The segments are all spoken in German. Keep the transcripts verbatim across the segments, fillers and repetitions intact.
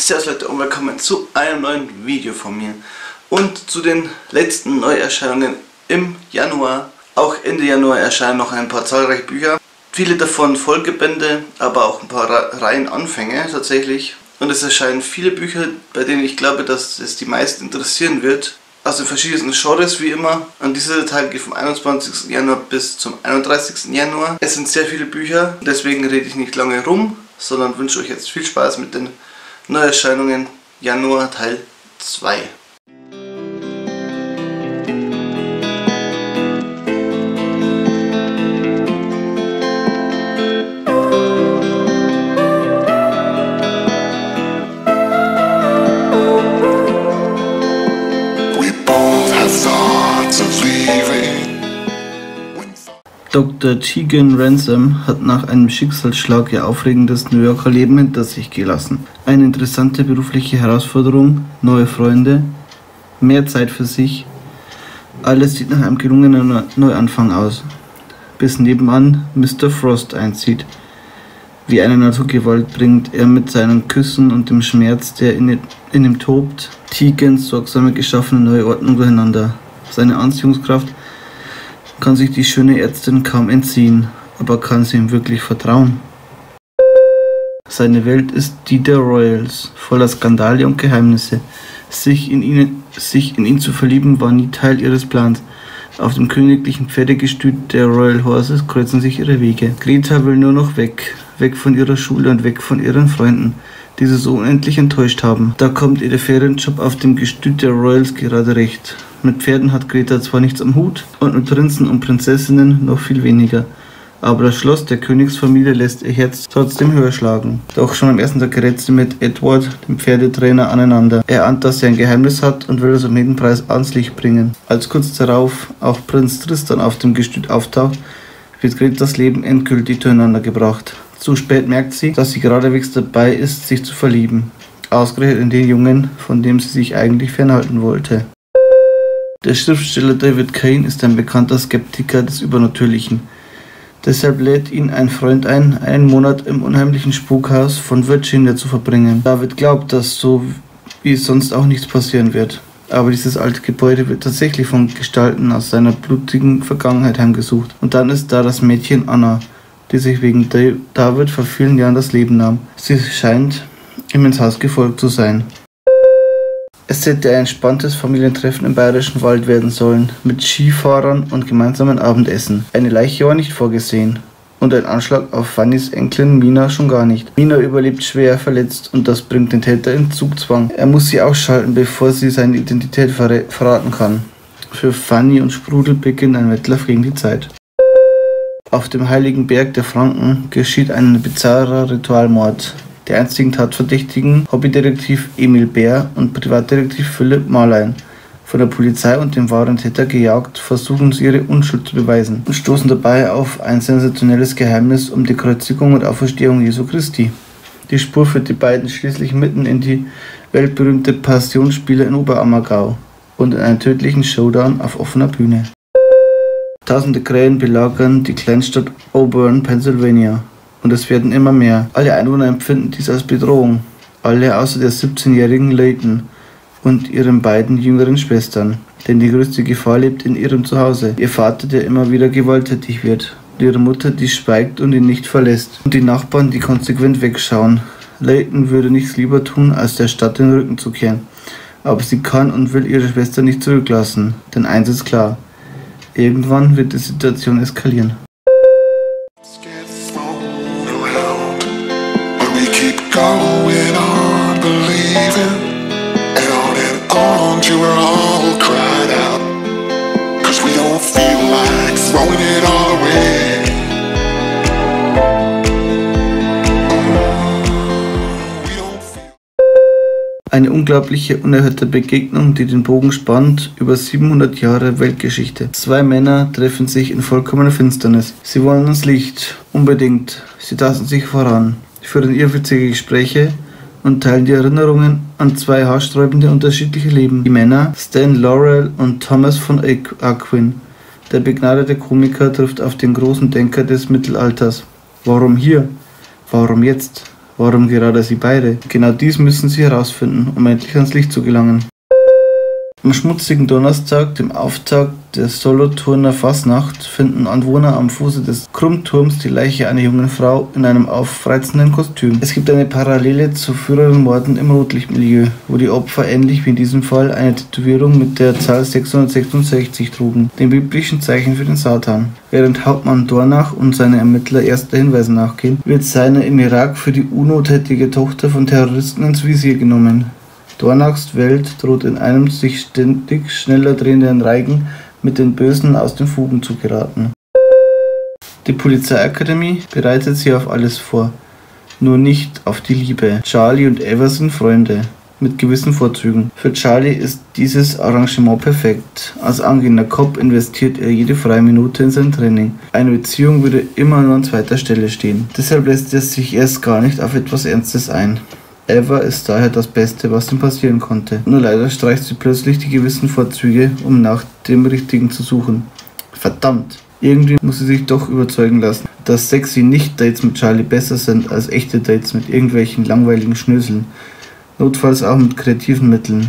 Servus Leute und willkommen zu einem neuen Video von mir und zu den letzten Neuerscheinungen im Januar. Auch Ende Januar erscheinen noch ein paar zahlreiche Bücher, viele davon Folgebände, aber auch ein paar Reihenanfänge tatsächlich. Und es erscheinen viele Bücher, bei denen ich glaube, dass es die meisten interessieren wird, aus den verschiedensten Genres wie immer. Und dieser Teil geht vom einundzwanzigsten Januar bis zum einunddreißigsten Januar. Es sind sehr viele Bücher, deswegen rede ich nicht lange rum, sondern wünsche euch jetzt viel Spaß mit den Neuerscheinungen Januar Teil zwei. Doktor Tegan Ransom hat nach einem Schicksalsschlag ihr aufregendes New Yorker Leben hinter sich gelassen. Eine interessante berufliche Herausforderung, neue Freunde, mehr Zeit für sich. Alles sieht nach einem gelungenen Neuanfang aus, bis nebenan Mister Frost einzieht. Wie eine Naturgewalt bringt er mit seinen Küssen und dem Schmerz, der in, in ihm tobt, Tegans sorgsame geschaffene neue Ordnung durcheinander. Seine Anziehungskraft kann sich die schöne Ärztin kaum entziehen, aber kann sie ihm wirklich vertrauen? Seine Welt ist die der Royals, voller Skandale und Geheimnisse. Sich in, ihn, sich in ihn zu verlieben war nie Teil ihres Plans. Auf dem königlichen Pferdegestüt der Royal Horses kreuzen sich ihre Wege. Greta will nur noch weg, weg von ihrer Schule und weg von ihren Freunden, die sie so unendlich enttäuscht haben. Da kommt ihr der Ferienjob auf dem Gestüt der Royals gerade recht. Mit Pferden hat Greta zwar nichts am Hut und mit Prinzen und Prinzessinnen noch viel weniger, aber das Schloss der Königsfamilie lässt ihr Herz trotzdem höher schlagen. Doch schon am ersten Tag gerät sie mit Edward, dem Pferdetrainer, aneinander. Er ahnt, dass sie ein Geheimnis hat und will es um jeden Preis ans Licht bringen. Als kurz darauf auch Prinz Tristan auf dem Gestüt auftaucht, wird Gretas Leben endgültig durcheinander gebracht. Zu spät merkt sie, dass sie geradewegs dabei ist, sich zu verlieben. Ausgerechnet in den Jungen, von dem sie sich eigentlich fernhalten wollte. Der Schriftsteller David Kane ist ein bekannter Skeptiker des Übernatürlichen. Deshalb lädt ihn ein Freund ein, einen Monat im unheimlichen Spukhaus von Virginia zu verbringen. David glaubt, dass so wie sonst auch nichts passieren wird. Aber dieses alte Gebäude wird tatsächlich von Gestalten aus seiner blutigen Vergangenheit heimgesucht. Und dann ist da das Mädchen Anna, die sich wegen David vor vielen Jahren das Leben nahm. Sie scheint ihm ins Haus gefolgt zu sein. Es hätte ein entspanntes Familientreffen im Bayerischen Wald werden sollen, mit Skifahrern und gemeinsamen Abendessen. Eine Leiche war nicht vorgesehen. Und ein Anschlag auf Fannys Enkelin Mina schon gar nicht. Mina überlebt schwer verletzt und das bringt den Täter in Zugzwang. Er muss sie ausschalten, bevor sie seine Identität verra- verraten kann. Für Fanny und Sprudel beginnt ein Wettlauf gegen die Zeit. Auf dem heiligen Berg der Franken geschieht ein bizarrer Ritualmord. Die einzigen Tatverdächtigen, Hobbydetektiv Emil Bär und Privatdetektiv Philipp Marlein, von der Polizei und dem wahren Täter gejagt, versuchen sie ihre Unschuld zu beweisen und stoßen dabei auf ein sensationelles Geheimnis um die Kreuzigung und Auferstehung Jesu Christi. Die Spur führt die beiden schließlich mitten in die weltberühmte Passionsspiele in Oberammergau und in einen tödlichen Showdown auf offener Bühne. Tausende Krähen belagern die Kleinstadt Auburn, Pennsylvania. Und es werden immer mehr. Alle Einwohner empfinden dies als Bedrohung. Alle außer der siebzehnjährigen Layton und ihren beiden jüngeren Schwestern. Denn die größte Gefahr lebt in ihrem Zuhause. Ihr Vater, der immer wieder gewalttätig wird. Und ihre Mutter, die schweigt und ihn nicht verlässt. Und die Nachbarn, die konsequent wegschauen. Layton würde nichts lieber tun, als der Stadt den Rücken zu kehren. Aber sie kann und will ihre Schwester nicht zurücklassen. Denn eins ist klar. Irgendwann wird die Situation eskalieren. Going on believing, out and on till we're all cried out, cause we don't feel like throwing it all away. We don't feel Eine unglaubliche, unerhörte Begegnung, die den Bogen spannt über siebenhundert Jahre Weltgeschichte. Zwei Männer treffen sich in vollkommener Finsternis. Sie wollen ans Licht, unbedingt. Sie tasten sich voran, führen irrwitzige Gespräche und teilen die Erinnerungen an zwei haarsträubende unterschiedliche Leben. Die Männer Stan Laurel und Thomas von Aquin. Der begnadete Komiker trifft auf den großen Denker des Mittelalters. Warum hier? Warum jetzt? Warum gerade sie beide? Genau dies müssen sie herausfinden, um endlich ans Licht zu gelangen. Am schmutzigen Donnerstag, dem Auftakt der Solothurner Fasnacht, finden Anwohner am Fuße des Krummturms die Leiche einer jungen Frau in einem aufreizenden Kostüm. Es gibt eine Parallele zu früheren Morden im Rotlichtmilieu, wo die Opfer ähnlich wie in diesem Fall eine Tätowierung mit der Zahl sechshundertsechsundsechzig trugen, dem biblischen Zeichen für den Satan. Während Hauptmann Dornach und seine Ermittler erster Hinweisen nachgehen, wird seine im Irak für die UNO tätige Tochter von Terroristen ins Visier genommen. Dornachs Welt droht in einem sich ständig schneller drehenden Reigen mit den Bösen aus den Fugen zu geraten. Die Polizeiakademie bereitet sie auf alles vor, nur nicht auf die Liebe. Charlie und Eva sind Freunde, mit gewissen Vorzügen. Für Charlie ist dieses Arrangement perfekt. Als angehender Cop investiert er jede freie Minute in sein Training. Eine Beziehung würde immer nur an zweiter Stelle stehen. Deshalb lässt er sich erst gar nicht auf etwas Ernstes ein. Eva ist daher das Beste, was ihm passieren konnte. Nur leider streicht sie plötzlich die gewissen Vorzüge, um nach dem Richtigen zu suchen. Verdammt! Irgendwie muss sie sich doch überzeugen lassen, dass sexy Nicht-Dates mit Charlie besser sind als echte Dates mit irgendwelchen langweiligen Schnöseln. Notfalls auch mit kreativen Mitteln.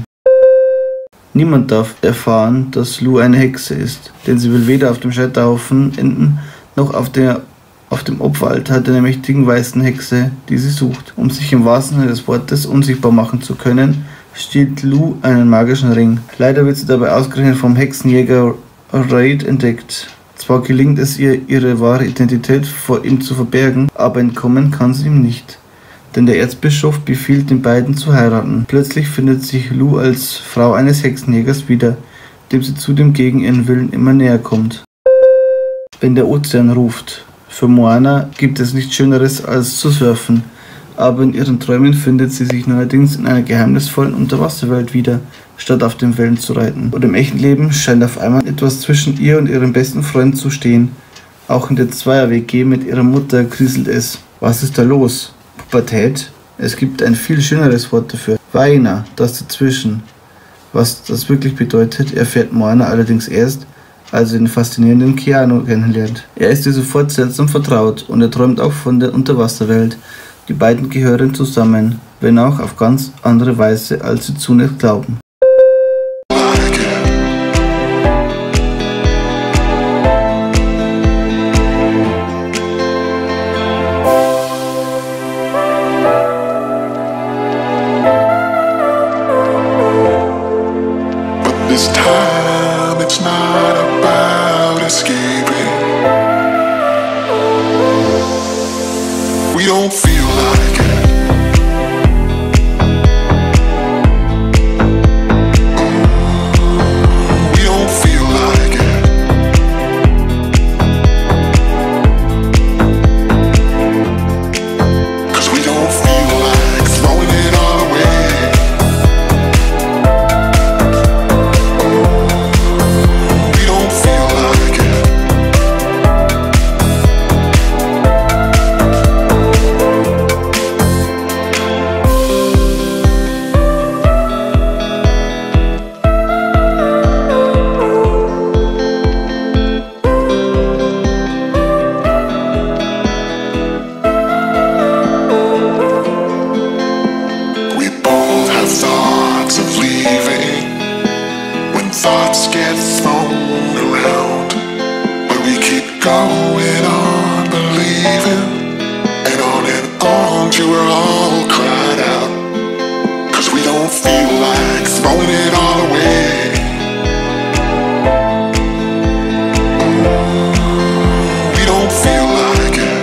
Niemand darf erfahren, dass Lou eine Hexe ist, denn sie will weder auf dem Scheiterhaufen enden, noch auf der Auf dem Opferaltar der mächtigen weißen Hexe, die sie sucht. Um sich im wahrsten Sinne des Wortes unsichtbar machen zu können, stiehlt Lou einen magischen Ring. Leider wird sie dabei ausgerechnet vom Hexenjäger Raid entdeckt. Zwar gelingt es ihr, ihre wahre Identität vor ihm zu verbergen, aber entkommen kann sie ihm nicht. Denn der Erzbischof befiehlt den beiden zu heiraten. Plötzlich findet sich Lou als Frau eines Hexenjägers wieder, dem sie zudem gegen ihren Willen immer näher kommt. Wenn der Ozean ruft. Für Moana gibt es nichts Schöneres als zu surfen, aber in ihren Träumen findet sie sich neuerdings in einer geheimnisvollen Unterwasserwelt wieder, statt auf den Wellen zu reiten. Und im echten Leben scheint auf einmal etwas zwischen ihr und ihrem besten Freund zu stehen. Auch in der Zweier-W G mit ihrer Mutter kriselt es. Was ist da los? Pubertät? Es gibt ein viel schöneres Wort dafür. Vaina, das dazwischen. Was das wirklich bedeutet, erfährt Moana allerdings erst, als er den faszinierenden Keanu kennenlernt. Er ist ihr sofort seltsam vertraut und er träumt auch von der Unterwasserwelt. Die beiden gehören zusammen, wenn auch auf ganz andere Weise, als sie zunächst glauben. We don't feel like it. We don't feel like it. Cause we don't feel like throwing it all away. We don't feel like it. Thoughts of leaving, when thoughts get thrown around, but we keep going on believing, and on and on till we're all cried out, cause we don't feel like throwing it all away. We don't feel like it.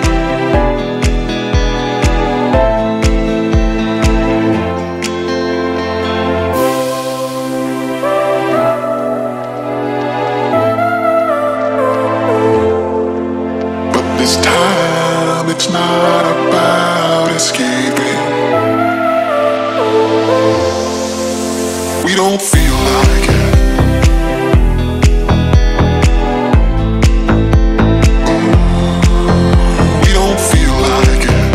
This time it's not about escaping. We don't feel like it. We don't feel like it.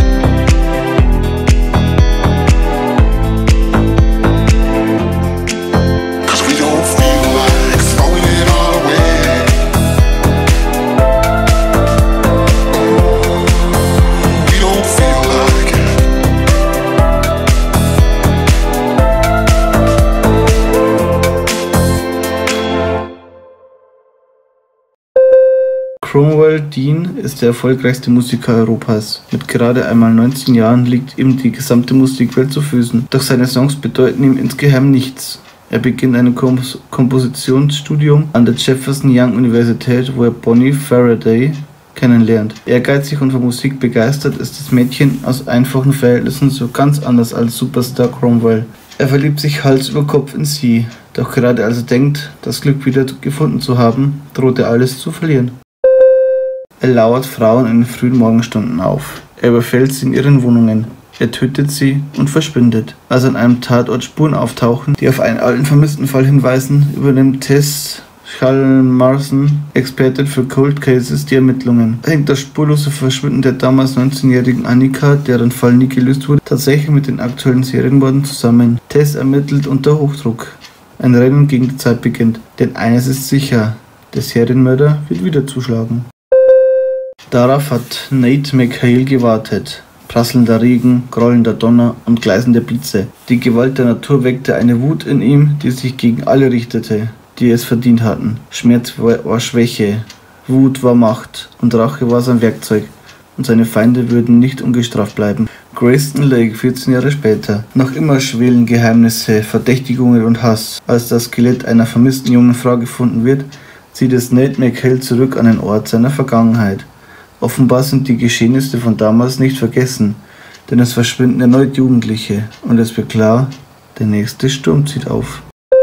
Cause we don't feel like throwing it all away. We don't feel like it. Cromwell Dean ist der erfolgreichste Musiker Europas. Mit gerade einmal neunzehn Jahren liegt ihm die gesamte Musikwelt zu Füßen. Doch seine Songs bedeuten ihm insgeheim nichts. Er beginnt ein Kompos- Kompositionsstudium an der Jefferson Young Universität, wo er Bonnie Faraday kennenlernt. Ehrgeizig und von Musik begeistert ist das Mädchen aus einfachen Verhältnissen so ganz anders als Superstar Cromwell. Er verliebt sich Hals über Kopf in sie, doch gerade als er denkt, das Glück wieder gefunden zu haben, droht er alles zu verlieren. Er lauert Frauen in den frühen Morgenstunden auf. Er überfällt sie in ihren Wohnungen. Er tötet sie und verschwindet. Als an einem Tatort Spuren auftauchen, die auf einen alten Vermisstenfall hinweisen, übernimmt Tess Chalmarson, Expertin für Cold Cases, die Ermittlungen. Hängt das spurlose Verschwinden der damals neunzehnjährigen Annika, deren Fall nie gelöst wurde, tatsächlich mit den aktuellen Serienmorden zusammen. Tess ermittelt unter Hochdruck. Ein Rennen gegen die Zeit beginnt. Denn eines ist sicher, der Serienmörder wird wieder zuschlagen. Darauf hat Nate McHale gewartet. Prasselnder Regen, grollender Donner und gleißende Blitze. Die Gewalt der Natur weckte eine Wut in ihm, die sich gegen alle richtete, die es verdient hatten. Schmerz war Schwäche, Wut war Macht und Rache war sein Werkzeug. Und seine Feinde würden nicht ungestraft bleiben. Grayston Lake, vierzehn Jahre später. Noch immer schwelen Geheimnisse, Verdächtigungen und Hass. Als das Skelett einer vermissten jungen Frau gefunden wird, zieht es Nate McHale zurück an den Ort seiner Vergangenheit. Offenbar sind die Geschehnisse von damals nicht vergessen, denn es verschwinden erneut Jugendliche und es wird klar, der nächste Sturm zieht auf.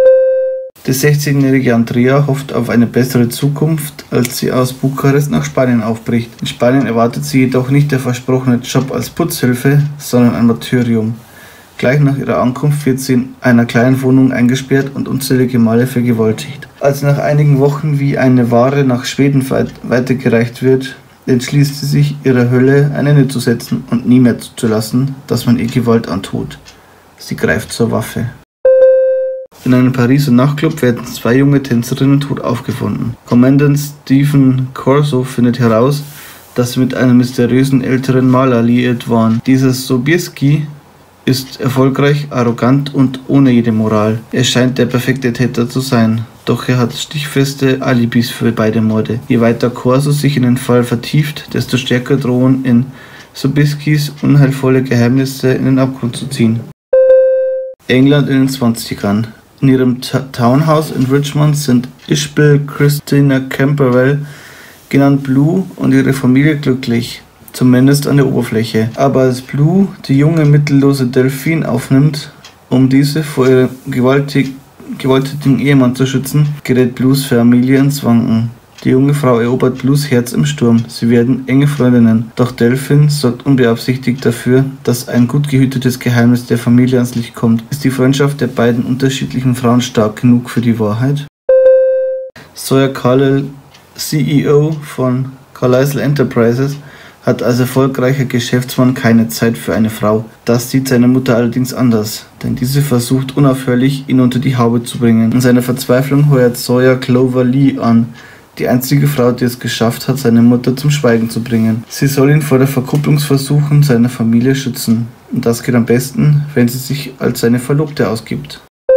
Die sechzehnjährige Andrea hofft auf eine bessere Zukunft, als sie aus Bukarest nach Spanien aufbricht. In Spanien erwartet sie jedoch nicht der versprochene Job als Putzhilfe, sondern ein Martyrium. Gleich nach ihrer Ankunft wird sie in einer kleinen Wohnung eingesperrt und unzählige Male vergewaltigt. Als sie nach einigen Wochen wie eine Ware nach Schweden weitergereicht wird, entschließt sie sich, ihrer Hölle ein Ende zu setzen und nie mehr zuzulassen, dass man ihr Gewalt antut. Sie greift zur Waffe. In einem Pariser Nachtclub werden zwei junge Tänzerinnen tot aufgefunden. Kommandant Stephen Corso findet heraus, dass sie mit einem mysteriösen älteren Maler liiert waren. Dieser Sobieski ist erfolgreich, arrogant und ohne jede Moral. Er scheint der perfekte Täter zu sein, doch er hat stichfeste Alibis für beide Morde. Je weiter Corso sich in den Fall vertieft, desto stärker drohen in Sobieskis unheilvolle Geheimnisse in den Abgrund zu ziehen. England in den zwanzigern. In ihrem Ta- Townhouse in Richmond sind Ishbel Christina Camberwell, genannt Blue, und ihre Familie glücklich. Zumindest an der Oberfläche. Aber als Blue die junge mittellose Delphine aufnimmt, um diese vor ihrem gewaltig, gewalttätigen Ehemann zu schützen, gerät Blues Familie ins Wanken. Die junge Frau erobert Blues Herz im Sturm. Sie werden enge Freundinnen. Doch Delphine sorgt unbeabsichtigt dafür, dass ein gut gehütetes Geheimnis der Familie ans Licht kommt. Ist die Freundschaft der beiden unterschiedlichen Frauen stark genug für die Wahrheit? Sawyer Carlyle, C E O von Carlyle Enterprises, hat als erfolgreicher Geschäftsmann keine Zeit für eine Frau. Das sieht seine Mutter allerdings anders, denn diese versucht unaufhörlich, ihn unter die Haube zu bringen. In seiner Verzweiflung heuert Sawyer Clover Lee an, die einzige Frau, die es geschafft hat, seine Mutter zum Schweigen zu bringen. Sie soll ihn vor den Verkupplungsversuchen seiner Familie schützen. Und das geht am besten, wenn sie sich als seine Verlobte ausgibt.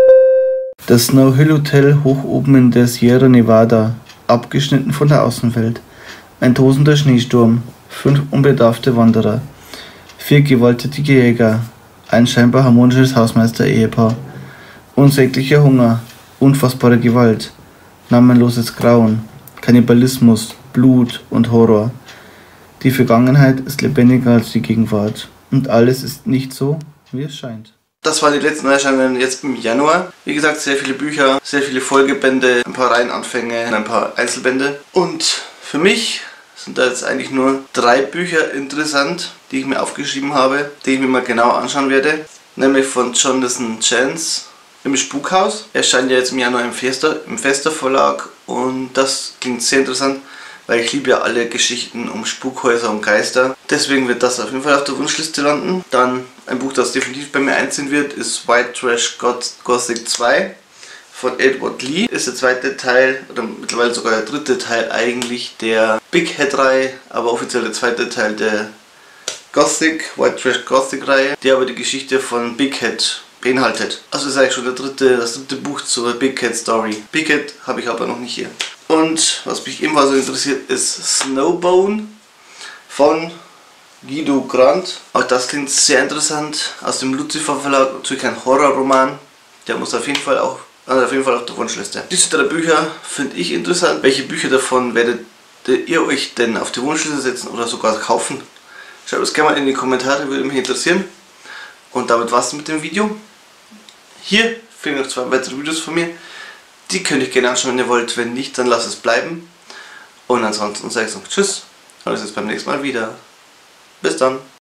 Das Snow Hill Hotel hoch oben in der Sierra Nevada, abgeschnitten von der Außenwelt. Ein tosender Schneesturm, fünf unbedarfte Wanderer, vier gewalttätige Jäger, ein scheinbar harmonisches Hausmeister-Ehepaar, unsäglicher Hunger, unfassbare Gewalt, namenloses Grauen, Kannibalismus, Blut und Horror. Die Vergangenheit ist lebendiger als die Gegenwart. Und alles ist nicht so, wie es scheint. Das waren die letzten Neuerscheinungen jetzt im Januar. Wie gesagt, sehr viele Bücher, sehr viele Folgebände, ein paar Reihenanfänge, ein paar Einzelbände. Und für mich sind da jetzt eigentlich nur drei Bücher interessant, die ich mir aufgeschrieben habe, die ich mir mal genau anschauen werde. Nämlich von Jonathan Chance, im Spukhaus. Er erscheint ja jetzt im Januar im Fester, im Fester Verlag und das klingt sehr interessant, weil ich liebe ja alle Geschichten um Spukhäuser und Geister. Deswegen wird das auf jeden Fall auf der Wunschliste landen. Dann ein Buch, das definitiv bei mir einziehen wird, ist White Trash Gothic zwei von Edward Lee. Ist der zweite Teil, oder mittlerweile sogar der dritte Teil eigentlich der Big Head-Reihe, aber offiziell der zweite Teil der Gothic, White Trash Gothic-Reihe, die aber die Geschichte von Big Head beinhaltet. Also ist eigentlich schon der dritte, das dritte Buch zur Big Cat Story. Big Cat habe ich aber noch nicht hier. Und was mich ebenfalls interessiert, ist Snowbone von Guido Grant. Auch das klingt sehr interessant. Aus dem Lucifer Verlag, natürlich ein Horrorroman. Der muss auf jeden Fall auch also auf jeden Fall auf der Wunschliste. Diese drei Bücher finde ich interessant. Welche Bücher davon werdet ihr euch denn auf die Wunschliste setzen oder sogar kaufen? Schreibt es gerne mal in die Kommentare, würde mich interessieren. Und damit war es mit dem Video. Hier fehlen noch zwei weitere Videos von mir. Die könnt ihr gerne anschauen, wenn ihr wollt. Wenn nicht, dann lasst es bleiben. Und ansonsten sage ich noch Tschüss. Und wir sehen uns beim nächsten Mal wieder. Bis dann.